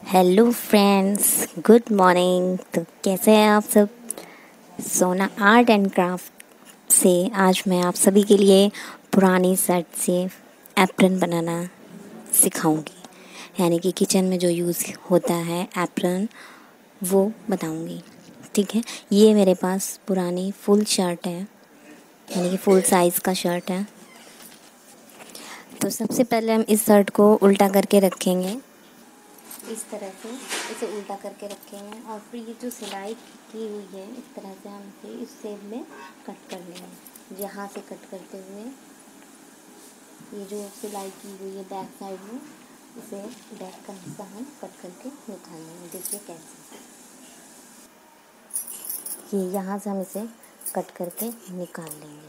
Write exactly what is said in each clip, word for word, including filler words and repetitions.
Hello friends, good morning. तो कैसे हैं आप सब। सोना आर्ट एंड क्राफ्ट से आज मैं आप सभी के लिए पुरानी शर्ट से एप्रन बनाना सिखाऊंगी। यानी कि किचन में जो यूज़ होता है एप्रन, वो बताऊंगी। ठीक है, ये मेरे पास पुरानी फुल शर्ट है, यानी कि फुल साइज़ का शर्ट है। तो सबसे पहले हम इस शर्ट को उल्टा करके रखेंगे, इस तरह से इसे उल्टा करके रखेंगे। और फिर ये जो सिलाई की हुई है, इस तरह से हम इसे इस शेप में कट कर लेंगे। यहाँ से कट करते हुए ये जो सिलाई की हुई है बैक साइड में, इसे बैक का हिस्सा हम कट करके निकाल लेंगे। देखिए कैसे, ये यहाँ से हम इसे कट करके निकाल लेंगे।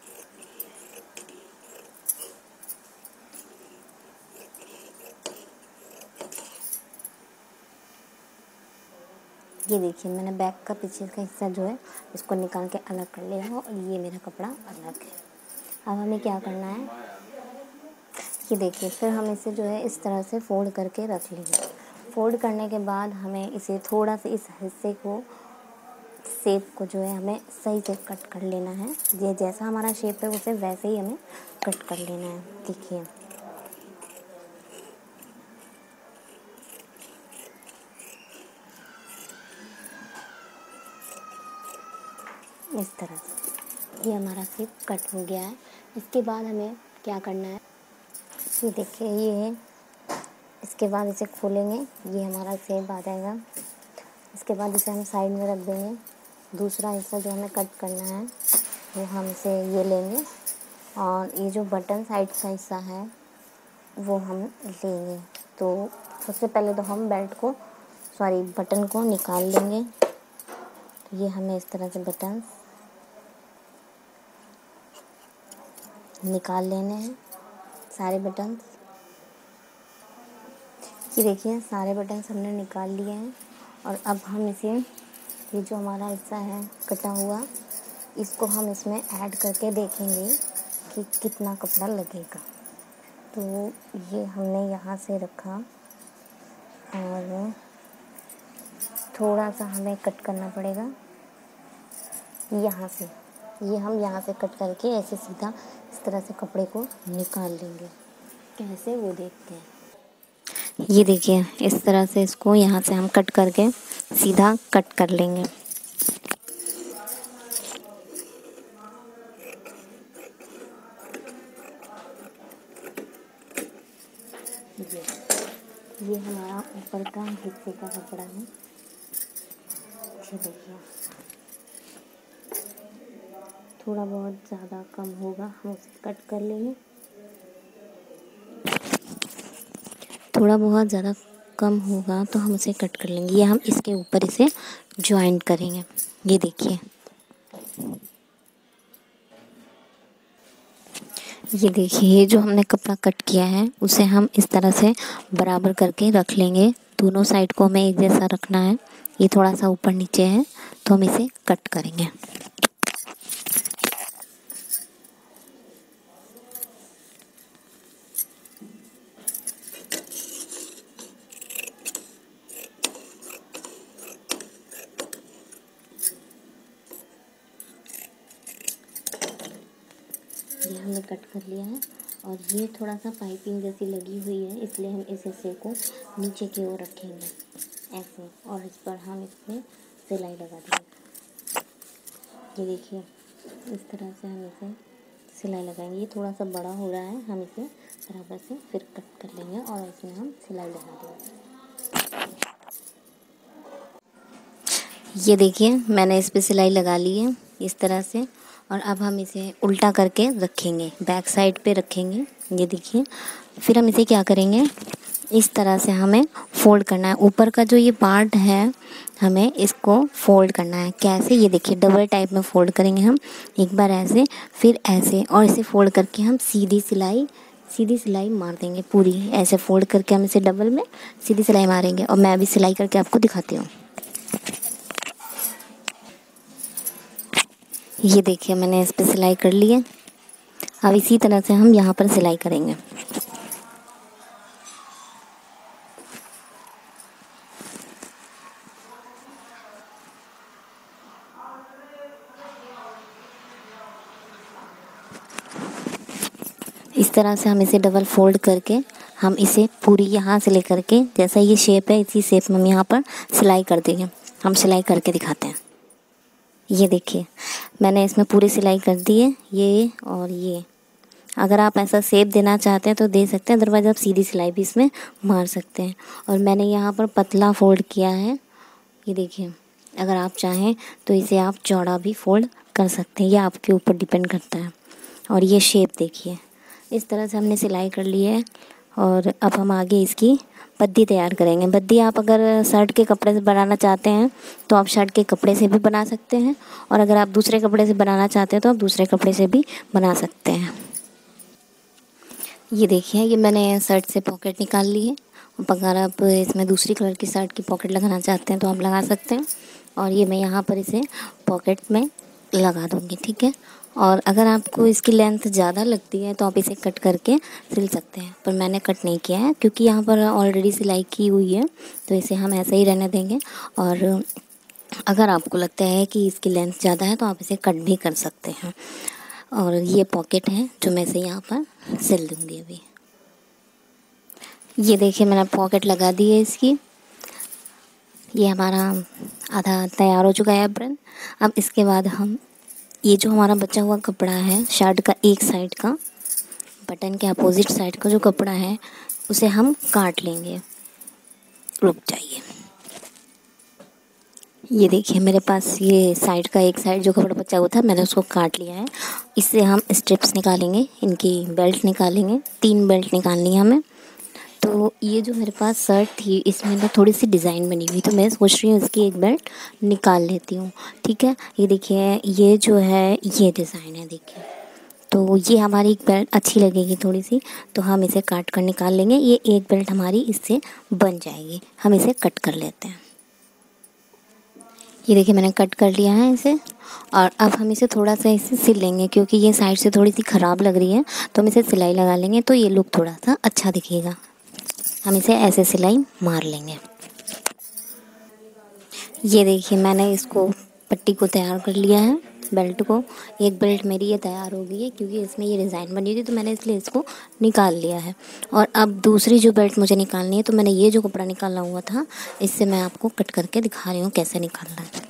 ये देखिए, मैंने बैक का पीछे का हिस्सा जो है इसको निकाल के अलग कर लिया है और ये मेरा कपड़ा अलग है। अब हमें क्या करना है, ये देखिए, फिर हम इसे जो है इस तरह से फोल्ड करके रख लेंगे। फोल्ड करने के बाद हमें इसे थोड़ा सा इस हिस्से को, शेप को जो है हमें सही से कट कर लेना है। ये जैसा हमारा शेप है उसे वैसे ही हमें कट कर लेना है। देखिए, इस तरह से ये हमारा शेप कट हो गया है। इसके बाद हमें क्या करना है, ये देखिए, ये है। इसके बाद इसे खोलेंगे, ये हमारा शेप आ जाएगा। इसके बाद इसे हम साइड में रख देंगे। दूसरा हिस्सा जो हमें कट करना है वो हम इसे ये लेंगे, और ये जो बटन साइड का हिस्सा है वो हम लेंगे। तो सबसे पहले तो हम बेल्ट को, सॉरी बटन को निकाल लेंगे। तो ये हमें इस तरह से बटन निकाल लेने हैं, सारे बटन। ये देखिए, सारे बटन हमने निकाल लिए हैं। और अब हम इसे, ये जो हमारा हिस्सा है कटा हुआ, इसको हम इसमें ऐड करके देखेंगे कि कितना कपड़ा लगेगा। तो ये हमने यहाँ से रखा और थोड़ा सा हमें कट करना पड़ेगा यहाँ से। ये हम यहाँ से कट करके ऐसे सीधा इस तरह से कपड़े को निकाल लेंगे। कैसे, वो देखते हैं। ये देखिए, इस तरह से इसको यहाँ से हम कट करके सीधा कट कर लेंगे। ये ये हमारा ऊपर का हिस्से का कपड़ा है। ये देखिए, थोड़ा बहुत ज़्यादा कम होगा, हम उसे कट कर लेंगे। थोड़ा बहुत ज़्यादा कम होगा तो हम उसे कट कर लेंगे। ये हम इसके ऊपर इसे जॉइंट करेंगे। ये देखिए, ये देखिए, ये जो हमने कपड़ा कट किया है उसे हम इस तरह से बराबर करके रख लेंगे। दोनों साइड को हमें एक जैसा रखना है। ये थोड़ा सा ऊपर नीचे है तो हम इसे कट करेंगे। ये हमने कट कर लिया है और ये थोड़ा सा पाइपिंग जैसी लगी हुई है, इसलिए हम इस हिस्से को नीचे की ओर रखेंगे ऐसे, और इस पर हम इसमें सिलाई लगा देंगे। ये देखिए, इस तरह से हम इसे सिलाई लगाएंगे। ये थोड़ा सा बड़ा हो रहा है, हम इसे बराबर से फिर कट कर लेंगे और इसमें हम सिलाई लगा देंगे। ये देखिए, मैंने इस पे सिलाई लगा ली है इस तरह से। और अब हम इसे उल्टा करके रखेंगे, बैक साइड पे रखेंगे। ये देखिए, फिर हम इसे क्या करेंगे, इस तरह से हमें फोल्ड करना है। ऊपर का जो ये पार्ट है हमें इसको फोल्ड करना है। कैसे, ये देखिए, डबल टाइप में फोल्ड करेंगे हम। एक बार ऐसे, फिर ऐसे, और इसे फोल्ड करके हम सीधी सिलाई सीधी सिलाई मार देंगे। पूरी ऐसे फोल्ड करके हम इसे डबल में सीधी सिलाई मारेंगे। और मैं अभी सिलाई करके आपको दिखाती हूँ। ये देखिए, मैंने इस पर सिलाई कर ली है। अब इसी तरह से हम यहाँ पर सिलाई करेंगे। इस तरह से हम इसे डबल फोल्ड करके हम इसे पूरी यहाँ से लेकर के, जैसा ये शेप है इसी शेप में हम यहाँ पर सिलाई कर देंगे। हम सिलाई करके दिखाते हैं। ये देखिए मैंने इसमें पूरी सिलाई कर दी है, ये और ये। अगर आप ऐसा शेप देना चाहते हैं तो दे सकते हैं, अदरवाइज़ आप सीधी सिलाई भी इसमें मार सकते हैं। और मैंने यहाँ पर पतला फोल्ड किया है, ये देखिए। अगर आप चाहें तो इसे आप चौड़ा भी फोल्ड कर सकते हैं, ये आपके ऊपर डिपेंड करता है। और ये शेप देखिए, इस तरह से हमने सिलाई कर ली है। और अब हम आगे इसकी बद्दी तैयार करेंगे। बद्दी आप अगर शर्ट के कपड़े से बनाना चाहते हैं तो आप शर्ट के कपड़े से भी बना सकते हैं, और अगर आप दूसरे कपड़े से बनाना चाहते हैं तो आप दूसरे कपड़े से भी बना सकते हैं। ये देखिए, ये मैंने शर्ट से पॉकेट निकाल ली है। अगर आप इसमें दूसरी कलर की शर्ट की पॉकेट लगाना चाहते हैं तो आप लगा सकते हैं। और ये मैं यहाँ पर इसे पॉकेट में लगा दूँगी, ठीक है। और अगर आपको इसकी लेंथ ज़्यादा लगती है तो आप इसे कट करके सिल सकते हैं, पर मैंने कट नहीं किया है क्योंकि यहाँ पर ऑलरेडी सिलाई की हुई है, तो इसे हम ऐसे ही रहने देंगे। और अगर आपको लगता है कि इसकी लेंथ ज़्यादा है तो आप इसे कट भी कर सकते हैं। और ये पॉकेट है जो मैं इसे यहाँ पर सिल दूँगी अभी। ये देखिए मैंने पॉकेट लगा दी है इसकी। ये हमारा आधा तैयार हो चुका है एप्रन। अब इसके बाद हम ये जो हमारा बचा हुआ कपड़ा है शर्ट का, एक साइड का बटन के अपोजिट साइड का जो कपड़ा है उसे हम काट लेंगे। रुक जाइए, ये देखिए मेरे पास ये साइड का एक साइड जो कपड़ा बचा हुआ था मैंने उसको काट लिया है। इससे हम स्ट्रिप्स निकालेंगे, इनकी बेल्ट निकालेंगे। तीन बेल्ट निकालनी है हमें। तो ये जो मेरे पास शर्ट थी इसमें ना थोड़ी सी डिज़ाइन बनी हुई, तो मैं सोच रही हूँ इसकी एक बेल्ट निकाल लेती हूँ, ठीक है। ये देखिए ये जो है ये डिज़ाइन है, देखिए। तो ये हमारी एक बेल्ट अच्छी लगेगी थोड़ी सी, तो हम इसे काट कर निकाल लेंगे। ये एक बेल्ट हमारी इससे बन जाएगी। हम इसे कट कर लेते हैं। ये देखिए मैंने कट कर लिया है इसे। और अब हम इसे थोड़ा सा इसे सिल लेंगे क्योंकि ये साइड से थोड़ी सी ख़राब लग रही है, तो हम इसे सिलाई लगा लेंगे तो ये लुक थोड़ा सा अच्छा दिखेगा। हम इसे ऐसे सिलाई मार लेंगे। ये देखिए मैंने इसको पट्टी को तैयार कर लिया है, बेल्ट को। एक बेल्ट मेरी ये तैयार हो गई है क्योंकि इसमें ये डिज़ाइन बनी थी, तो मैंने इसलिए इसको निकाल लिया है। और अब दूसरी जो बेल्ट मुझे निकालनी है, तो मैंने ये जो कपड़ा निकाला हुआ था इससे मैं आपको कट करके दिखा रही हूँ कैसे निकालना है।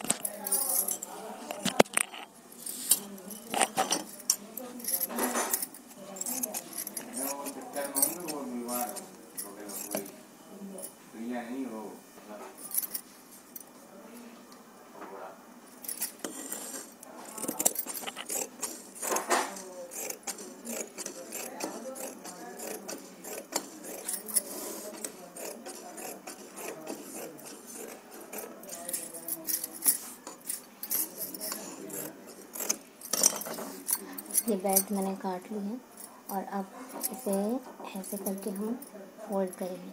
ये बेल्ट मैंने काट ली है और अब इसे ऐसे करके हम फोल्ड करेंगे।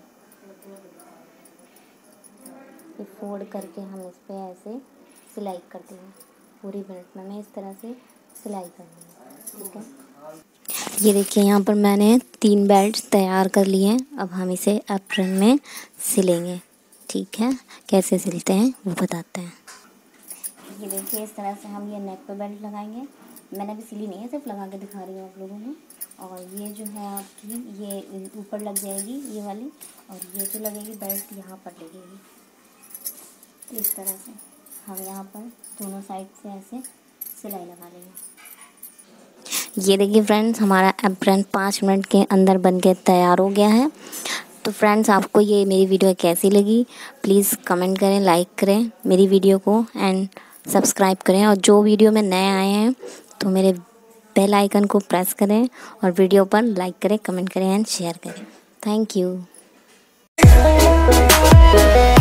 ये फोल्ड करके हम इस पे ऐसे सिलाई कर देंगे। पूरी बेल्ट में मैं इस तरह से सिलाई कर दूँगी, ठीक है। ये देखिए यहाँ पर मैंने तीन बेल्ट तैयार कर लिए हैं। अब हम इसे एप्रन में सिलेंगे, ठीक है। कैसे सिलते हैं वो बताते हैं। ये देखिए इस तरह से हम ये नेक पे बेल्ट लगाएंगे। मैंने अभी सिली नहीं है, सिर्फ लगा के दिखा रही हूँ आप लोगों को। और ये जो है आपकी ये ऊपर लग जाएगी ये वाली, और ये जो लगेगी बेल्ट यहाँ पर लगेगी। इस तरह से हम यहाँ पर दोनों साइड से ऐसे सिलाई लगा लेंगे। ये देखिए फ्रेंड्स, हमारा एप्रन पाँच मिनट के अंदर बन के तैयार हो गया है। तो फ्रेंड्स आपको ये मेरी वीडियो कैसी लगी प्लीज़ कमेंट करें, लाइक करें मेरी वीडियो को एंड सब्सक्राइब करें। और जो वीडियो में नए आए हैं तो मेरे बेल आइकन को प्रेस करें और वीडियो पर लाइक करें, कमेंट करें एंड शेयर करें। Thank you.